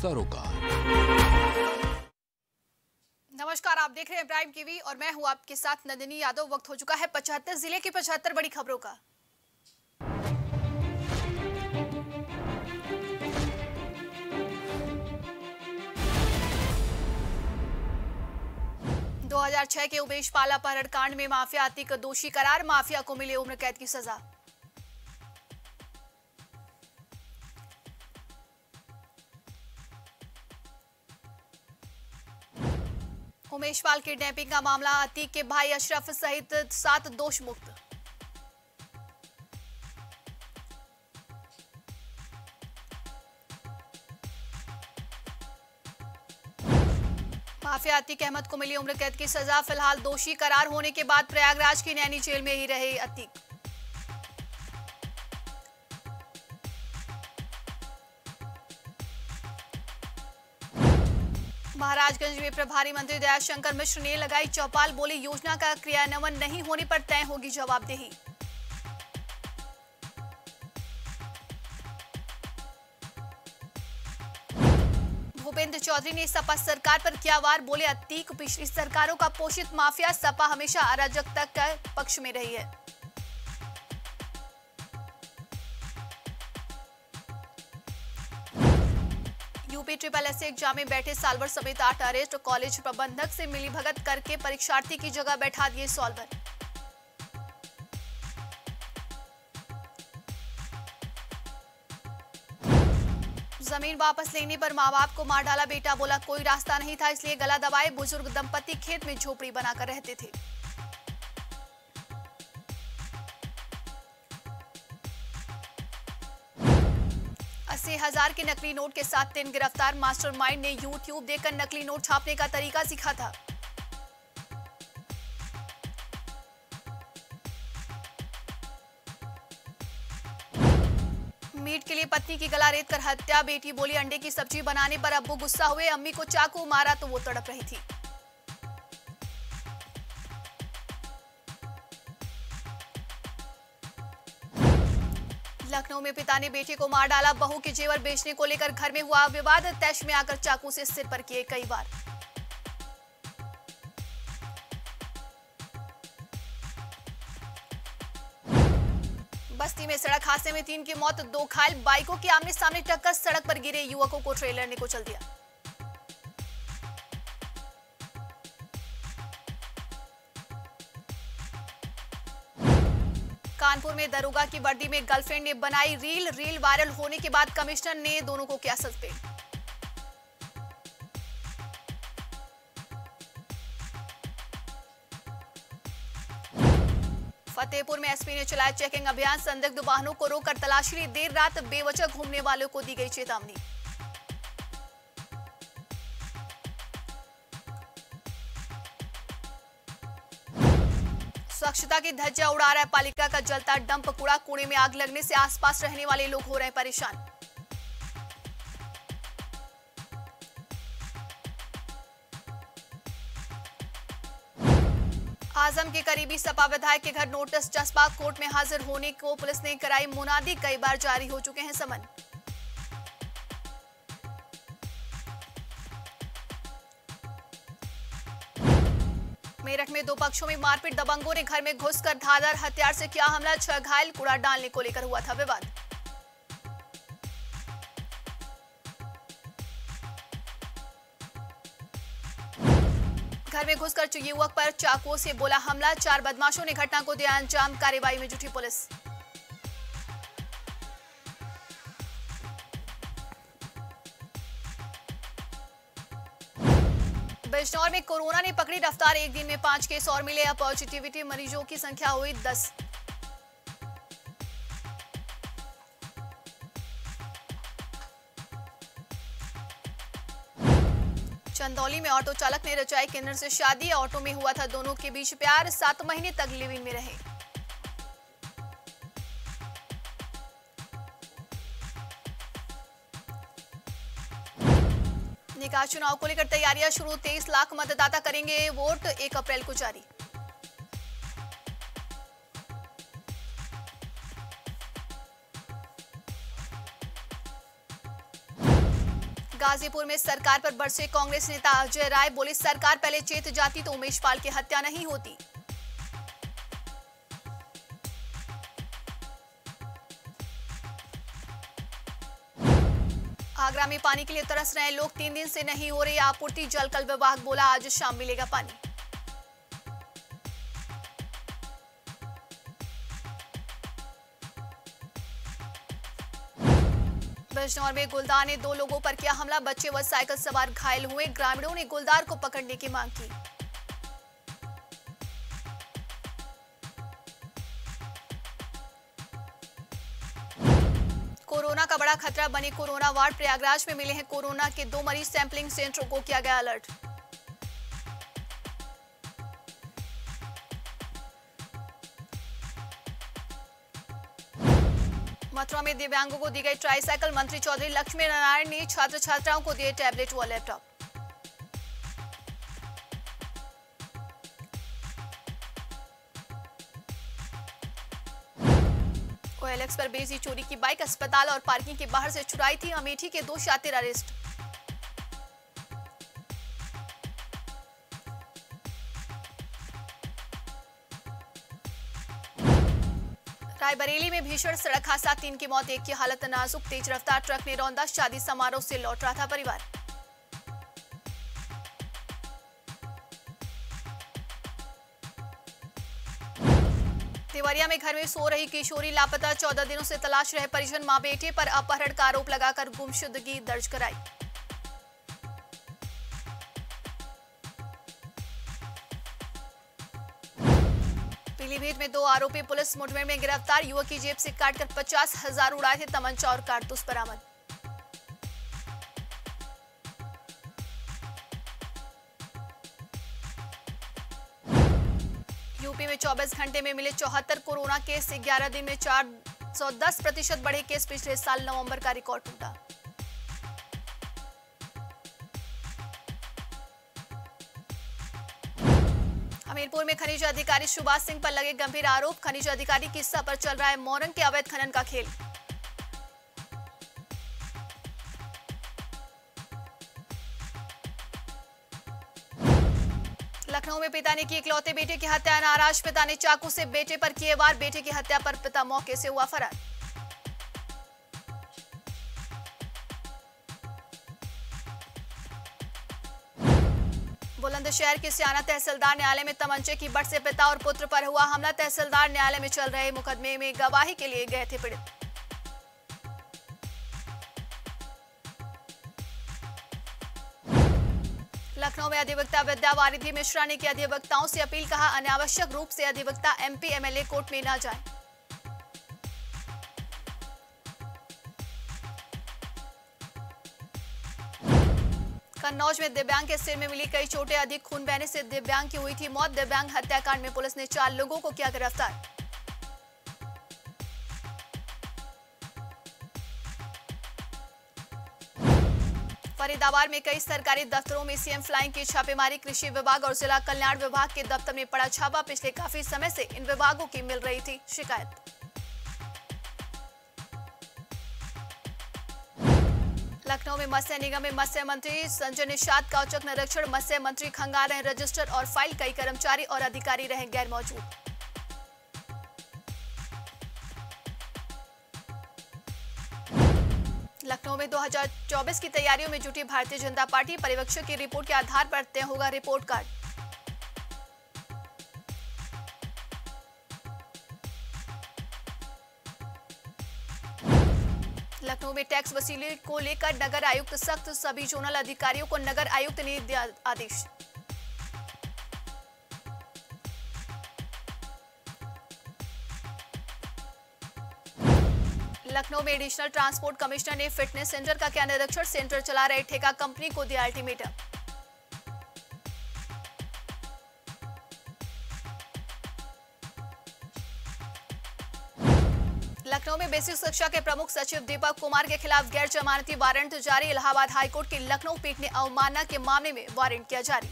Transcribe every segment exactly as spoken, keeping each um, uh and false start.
सरोकार। नमस्कार, आप देख रहे हैं प्राइम टीवी और मैं हूं आपके साथ नंदिनी यादव। वक्त हो चुका है पचहत्तर जिले की पचहत्तर बड़ी खबरों का। दो हज़ार छह के उमेश पाल अपहरण कांड में माफिया अतीक दोषी करार, माफिया को मिले उम्र कैद की सजा। उमेश पाल किडनैपिंग का मामला, अतीक के भाई अशरफ सहित सात दोष मुक्त। माफिया अतीक अहमद को मिली उम्र कैद की सजा, फिलहाल दोषी करार होने के बाद प्रयागराज की नैनी जेल में ही रहे अतीक। महाराजगंज में प्रभारी मंत्री दयाशंकर मिश्र ने लगाई चौपाल, बोली योजना का क्रियान्वयन नहीं होने पर तय होगी जवाबदेही। भूपेंद्र चौधरी ने सपा सरकार पर किया वार, बोले अतीक पिछली सरकारों का पोषित माफिया, सपा हमेशा अराजकता के पक्ष में रही है। यूपी ट्रिपल एस एग्जाम में बैठे साल्वर समेत आठ अरेस्ट, कॉलेज प्रबंधक से मिलीभगत करके परीक्षार्थी की जगह बैठा दिए सॉल्वर। जमीन वापस लेने पर मां बाप को मार डाला बेटा, बोला कोई रास्ता नहीं था इसलिए गला दबाए। बुजुर्ग दंपति खेत में झोपड़ी बनाकर रहते थे। अस्सी हजार के नकली नोट के साथ तीन गिरफ्तार, मास्टरमाइंड ने यूट्यूब देखकर नकली नोट छापने का तरीका सीखा था। मीट के लिए पत्नी की गला रेत कर हत्या, बेटी बोली अंडे की सब्जी बनाने पर अब्बू गुस्सा हुए, अम्मी को चाकू मारा तो वो तड़प रही थी। लखनऊ में पिता ने बेटे को मार डाला, बहू के जेवर बेचने को लेकर घर में हुआ विवाद, तैश में आकर चाकू से सिर पर किए कई बार। बस्ती में सड़क हादसे में तीन की मौत, दो घायल, बाइकों की आमने सामने टक्कर, सड़क पर गिरे युवकों को ट्रेलर ने कुचल दिया। कानपुर में दरोगा की वर्दी में गर्लफ्रेंड ने बनाई रील, रील वायरल होने के बाद कमिश्नर ने दोनों को किया सस्पेंड। फतेहपुर में एसपी ने चलाया चेकिंग अभियान, संदिग्ध वाहनों को रोककर तलाशी ली, देर रात बेवजह घूमने वालों को दी गई चेतावनी। स्वच्छता की धज्जियां उड़ा रहा है पालिका का जलता डंप कूड़ा, कूड़े में आग लगने से आसपास रहने वाले लोग हो रहे हैं परेशान। आजम के करीबी सपा विधायक के घर नोटिस चस्पा, कोर्ट में हाजिर होने को पुलिस ने कराई मुनादी, कई बार जारी हो चुके हैं समन। मेरठ में दो पक्षों में मारपीट, दबंगों ने घर में घुसकर धारदार हथियार से किया हमला, छह घायल, कूड़ा डालने को लेकर हुआ था विवाद। घर में घुसकर युवक पर चाकुओं से बोला हमला, चार बदमाशों ने घटना को दिया अंजाम, कार्रवाई में जुटी पुलिस। बिजनौर में कोरोना ने पकड़ी रफ्तार, एक दिन में पांच केस और मिले, अब पॉजिटिविटी मरीजों की संख्या हुई दस। चंदौली में ऑटो चालक ने रचाई किन्नर से शादी, ऑटो में हुआ था दोनों के बीच प्यार, सात महीने तक लिव इन में रहे। निकाय चुनाव को लेकर तैयारियां शुरू, तेईस लाख मतदाता करेंगे वोट, एक अप्रैल को जारी। गाजीपुर में सरकार पर बरसे कांग्रेस नेता अजय राय, बोले सरकार पहले चेत जाती तो उमेश पाल की हत्या नहीं होती। आगरा में पानी के लिए तरस रहे लोग, तीन दिन से नहीं हो रही आपूर्ति, जल कल विभाग बोला आज शाम मिलेगा पानी। बिजनौर में गुलदार ने दो लोगों पर किया हमला, बच्चे व साइकिल सवार घायल हुए, ग्रामीणों ने गुलदार को पकड़ने की मांग की। कोरोना का बड़ा खतरा बनी कोरोना वार्ड, प्रयागराज में मिले हैं कोरोना के दो मरीज, सैंपलिंग सेंटरों को किया गया अलर्ट। मथुरा में दिव्यांगों को दी गई ट्राईसाइकिल, मंत्री चौधरी लक्ष्मी नारायण ने छात्र छात्राओं को दिए टैबलेट व लैपटॉप। ओएलएक्स पर बेची चोरी की बाइक, अस्पताल और पार्किंग के बाहर से चुराई थी, अमेठी के दो शातिर अरेस्ट। रायबरेली में भीषण सड़क हादसा, तीन की मौत, एक की हालत नाजुक, तेज रफ्तार ट्रक ने रौंदा, शादी समारोह से लौट रहा था परिवार। देवरिया में घर में सो रही किशोरी लापता, चौदह दिनों से तलाश रहे परिजन, मां बेटे पर अपहरण का आरोप लगाकर गुमशुदगी दर्ज कराई। पीलीभीत में दो आरोपी पुलिस मुठभेड़ में गिरफ्तार, युवक की जेब से काटकर पचास हजार उड़ाए थे, तमंचा और कारतूस बरामद। यूपी में चौबीस घंटे में मिले चौहत्तर कोरोना केस, ग्यारह दिन में चार सौ दस प्रतिशत बढ़े केस, पिछले साल नवंबर का रिकॉर्ड टूटा। हमीरपुर में खनिज अधिकारी सुभाष सिंह पर लगे गंभीर आरोप, खनिज अधिकारी की हिस्सा पर चल रहा है मोरंग के अवैध खनन का खेल। लखनऊ में पिता ने की इकलौते बेटे की हत्या, नाराज पिता ने चाकू से बेटे पर किए वार, बेटे की हत्या पर पिता मौके से हुआ फरार। बुलंदशहर के सियाना तहसीलदार न्यायालय में तमंचे की बट से पिता और पुत्र पर हुआ हमला, तहसीलदार न्यायालय में चल रहे मुकदमे में गवाही के लिए गए थे पीड़ित। लखनऊ में अधिवक्ता विद्या वारिधि मिश्रा ने की अधिवक्ताओं से अपील, कहा अनावश्यक रूप से अधिवक्ता एमपी एमएलए कोर्ट में न जाएं। कन्नौज में दिव्यांग के सिर में मिली कई चोटें, अधिक खून बहने से दिव्यांग की हुई थी मौत, दिव्यांग हत्याकांड में पुलिस ने चार लोगों को किया गिरफ्तार। फरीदाबाद में कई सरकारी दफ्तरों में सीएम फ्लाइंग की छापेमारी, कृषि विभाग और जिला कल्याण विभाग के दफ्तर में पड़ा छापा, पिछले काफी समय से इन विभागों की मिल रही थी शिकायत। लखनऊ में मत्स्य निगम में मत्स्य मंत्री संजय निषाद का औचक निरीक्षण, मत्स्य मंत्री खंगाल रहे रजिस्टर और फाइल, कई कर्मचारी और अधिकारी रहे गैर मौजूद। लखनऊ में दो हज़ार चौबीस की तैयारियों में जुटी भारतीय जनता पार्टी, पर्यवेक्षक की रिपोर्ट के आधार पर तय होगा रिपोर्ट कार्ड। लखनऊ में टैक्स वसूली को लेकर नगर आयुक्त सख्त, सभी जोनल अधिकारियों को नगर आयुक्त ने दिया आदेश। लखनऊ में एडिशनल ट्रांसपोर्ट कमिश्नर ने फिटनेस सेंटर का किया निरीक्षण, सेंटर चला रहे ठेका कंपनी को दिया अल्टीमेटम। लखनऊ में बेसिक शिक्षा के प्रमुख सचिव दीपक कुमार के खिलाफ गैर जमानती वारंट जारी, इलाहाबाद हाईकोर्ट की लखनऊ पीठ ने अवमानना के मामले में वारंट किया जारी।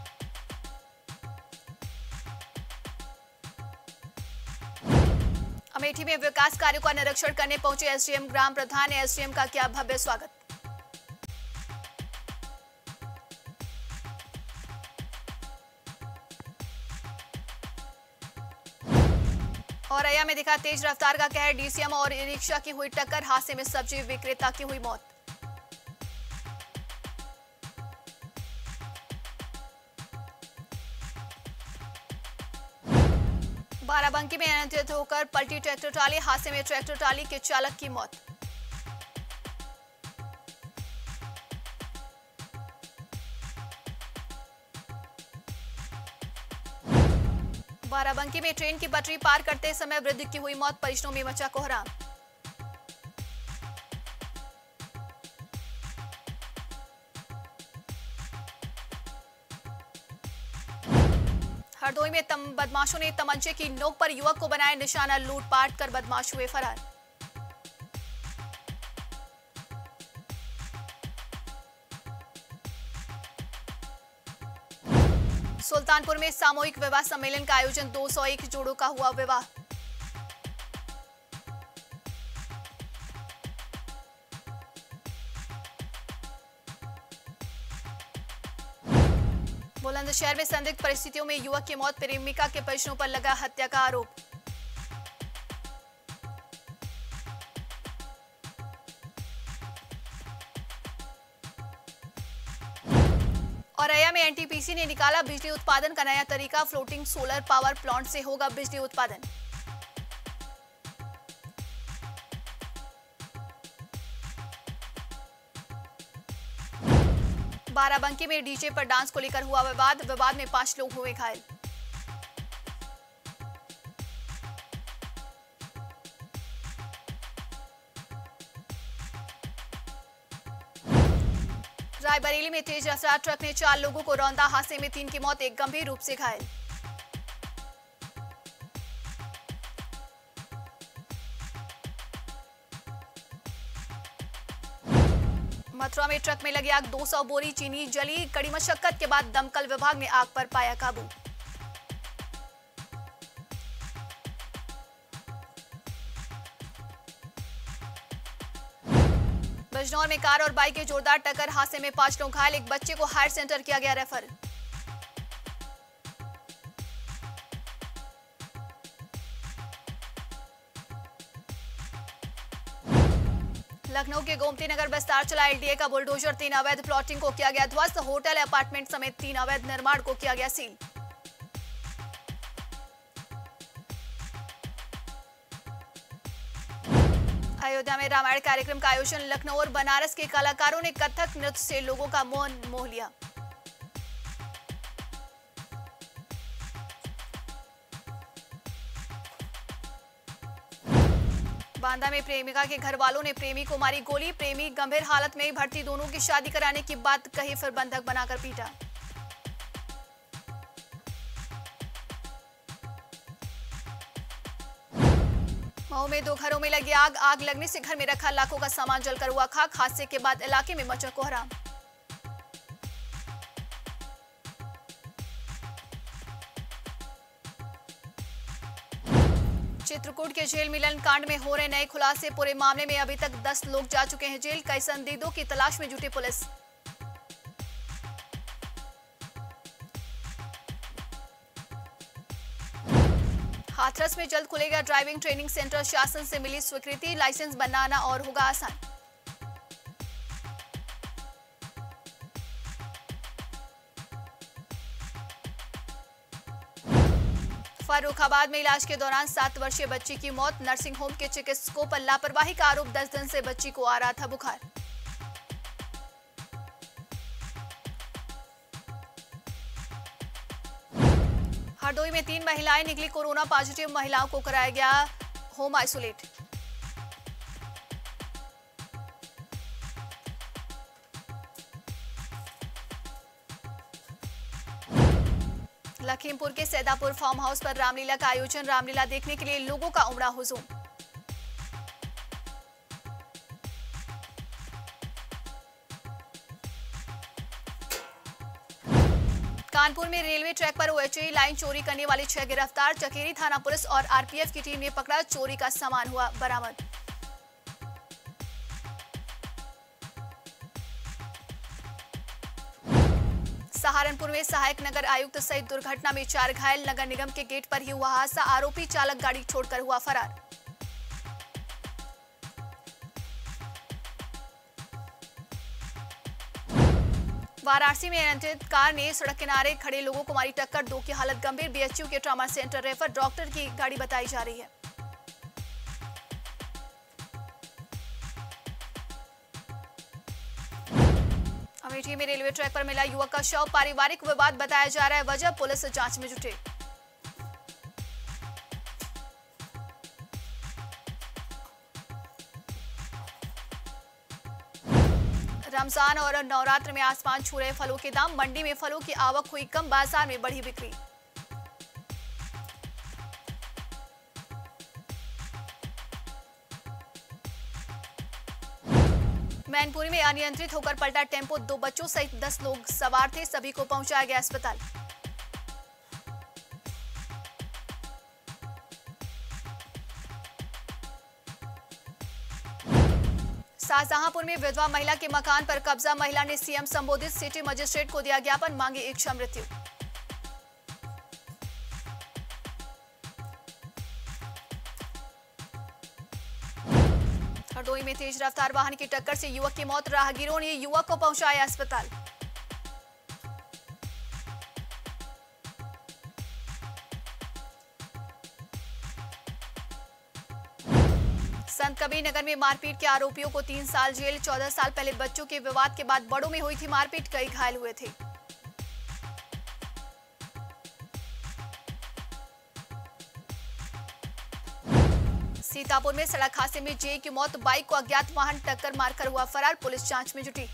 अमेठी में विकास कार्यों का निरीक्षण करने पहुंचे एसडीएम, ग्राम प्रधान ने एसडीएम का किया भव्य स्वागत। औरैया में दिखा तेज रफ्तार का कहर, डीसीएम और ई रिक्शा की हुई टक्कर, हादसे में सब्जी विक्रेता की हुई मौत। बाराबंकी में अनियंत्रित होकर पलटी ट्रैक्टर ट्राली, हादसे में ट्रैक्टर ट्राली के चालक की मौत। बाराबंकी में ट्रेन की पटरी पार करते समय वृद्ध की हुई मौत, परिजनों में मचा कोहराम। हरदोई में तम बदमाशों ने तमंचे की नोक पर युवक को बनाया निशाना, लूटपाट कर बदमाश हुए फरार। सुल्तानपुर में सामूहिक विवाह सम्मेलन का आयोजन, दो सौ एक जोड़ों का हुआ विवाह। बुलंदशहर में संदिग्ध परिस्थितियों में युवक की मौत, प्रेमिका के परिजनों पर लगा हत्या का आरोप। औरैया में एनटीपीसी ने निकाला बिजली उत्पादन का नया तरीका, फ्लोटिंग सोलर पावर प्लांट से होगा बिजली उत्पादन। बाराबंकी में डीजे पर डांस को लेकर हुआ विवाद, विवाद में पांच लोग हुए घायल। रायबरेली में तेज रफ्तार ट्रक ने चार लोगों को रौंदा, हादसे में तीन की मौत, एक गंभीर रूप से घायल। मथुरा में ट्रक में लगी आग, दो सौ बोरी चीनी जली, कड़ी मशक्कत के बाद दमकल विभाग ने आग पर पाया काबू। बिजनौर में कार और बाइक की जोरदार टक्कर, हादसे में पांच लोग घायल, एक बच्चे को हायर सेंटर किया गया रेफर। लखनऊ के गोमती नगर विस्तार चला एलडीए का बुलडोजर, तीन अवैध प्लॉटिंग को किया गया ध्वस्त, होटल अपार्टमेंट समेत तीन अवैध निर्माण को किया गया सील। अयोध्या में रामायण कार्यक्रम का आयोजन, लखनऊ और बनारस के कलाकारों ने कथक नृत्य से लोगों का मन मोह लिया। बांदा में प्रेमिका के घर वालों ने प्रेमी को मारी गोली, प्रेमी गंभीर हालत में भर्ती, दोनों की शादी कराने की बात कही फिर बंधक बनाकर पीटा। मऊ में दो घरों में लगी आग, आग लगने से घर में रखा लाखों का सामान जलकर हुआ खाक, हादसे के बाद इलाके में मचा कोहराम। चित्रकूट के जेल मिलन कांड में हो रहे नए खुलासे, पूरे मामले में अभी तक दस लोग जा चुके हैं जेल, कई संदिग्धों की तलाश में जुटी पुलिस। हाथरस में जल्द खुलेगा ड्राइविंग ट्रेनिंग सेंटर, शासन से मिली स्वीकृति, लाइसेंस बनाना और होगा आसान। फर्रुखाबाद में इलाज के दौरान सात वर्षीय बच्ची की मौत, नर्सिंग होम के चिकित्सकों पर लापरवाही का आरोप, दस दिन से बच्ची को आ रहा था बुखार। हरदोई में तीन महिलाएं निकली कोरोना पॉजिटिव, महिलाओं को कराया गया होम आइसोलेट। लखीमपुर के सैदापुर फार्म हाउस पर रामलीला का आयोजन, रामलीला देखने के लिए लोगों का उमड़ा हुजूम। कानपुर में रेलवे ट्रैक पर ओएचई लाइन चोरी करने वाले छह गिरफ्तार, चकेरी थाना पुलिस और आरपीएफ की टीम ने पकड़ा, चोरी का सामान हुआ बरामद। सहारनपुर में सहायक नगर आयुक्त सहित दुर्घटना में चार घायल। नगर निगम के गेट पर ही हुआ हादसा। आरोपी चालक गाड़ी छोड़कर हुआ फरार। वाराणसी में अनियंत्रित कार ने सड़क किनारे खड़े लोगों को मारी टक्कर। दो की हालत गंभीर। बीएचयू के ट्रॉमा सेंटर रेफर। डॉक्टर की गाड़ी बताई जा रही है। अमेठी में रेलवे ट्रैक पर मिला युवक का शव। पारिवारिक विवाद बताया जा रहा है वजह। पुलिस जांच में जुटी। रमजान और नवरात्र में आसमान छू रहे फलों के दाम। मंडी में फलों की आवक हुई कम। बाजार में बढ़ी बिक्री। मैनपुरी में अनियंत्रित होकर पलटा टेम्पो। दो बच्चों सहित दस लोग सवार थे। सभी को पहुंचाया गया अस्पताल। शाहजहांपुर में विधवा महिला के मकान पर कब्जा। महिला ने सीएम संबोधित। सिटी मजिस्ट्रेट को दिया ज्ञापन। मांगी इच्छा मृत्यु। हरदोई में तेज रफ्तार वाहन की टक्कर से युवक की मौत। राहगीरों ने युवक को पहुंचाया अस्पताल। संत कबीर नगर में मारपीट के आरोपियों को तीन साल जेल। चौदह साल पहले बच्चों के विवाद के बाद बड़ों में हुई थी मारपीट। कई घायल हुए थे। सीतापुर में सड़क हादसे में जे की मौत। बाइक को अज्ञात वाहन टक्कर मारकर हुआ फरार। पुलिस जांच में जुटी।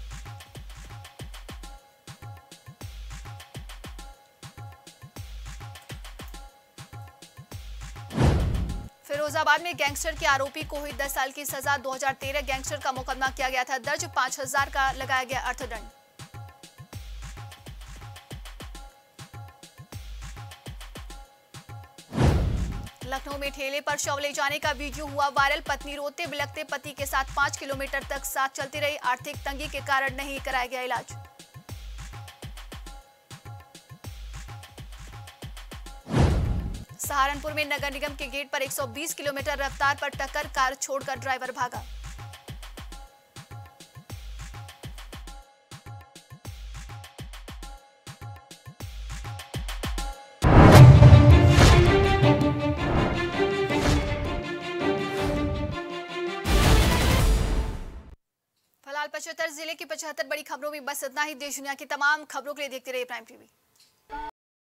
फिरोजाबाद में गैंगस्टर के आरोपी को हुई दस साल की सजा। दो हज़ार तेरह गैंगस्टर का मुकदमा किया गया था दर्ज। पांच हजार का लगाया गया अर्थदंड। लखनऊ में ठेले पर शव ले जाने का वीडियो हुआ वायरल। पत्नी रोते बिलखते पति के साथ पांच किलोमीटर तक साथ चलती रही। आर्थिक तंगी के कारण नहीं कराया गया इलाज। सहारनपुर में नगर निगम के गेट पर एक सौ बीस किलोमीटर रफ्तार पर टक्कर। कार छोड़कर ड्राइवर भागा। फिलहाल पचहत्तर जिले की पचहत्तर बड़ी खबरों में बस इतना ही। देश दुनिया की तमाम खबरों के लिए देखते रहिए प्राइम टीवी।